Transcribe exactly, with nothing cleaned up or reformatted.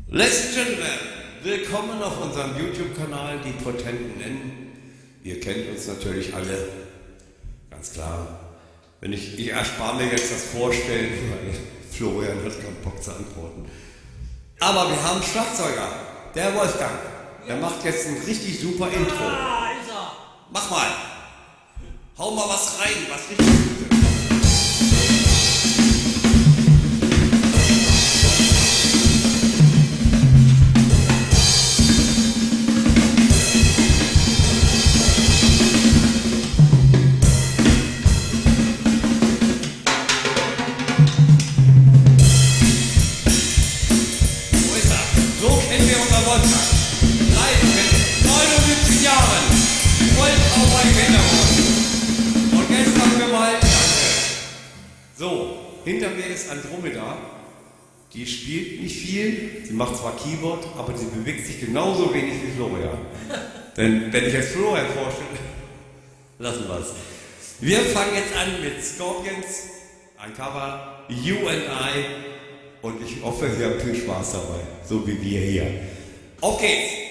Ladies and Gentlemen, willkommen auf unserem YouTube-Kanal Die Potenten N. Ihr kennt uns natürlich alle, ganz klar. Wenn ich, ich erspare mir jetzt das Vorstellen, weil Florian hat keinen Bock zu antworten. Aber wir haben einen Schlagzeuger, der Wolfgang. Der macht jetzt ein richtig super Intro. Ah, ist er. Mach mal. Hau mal was rein, was richtig gut ist. So, hinter mir ist Andromeda. Die spielt nicht viel, sie macht zwar Keyboard, aber sie bewegt sich genauso wenig wie Florian. Denn wenn ich jetzt Florian vorstelle, lassen wir es. Wir fangen jetzt an mit Scorpions, ein Cover, You and I, und ich hoffe, ihr habt viel Spaß dabei, so wie wir hier. Auf geht's!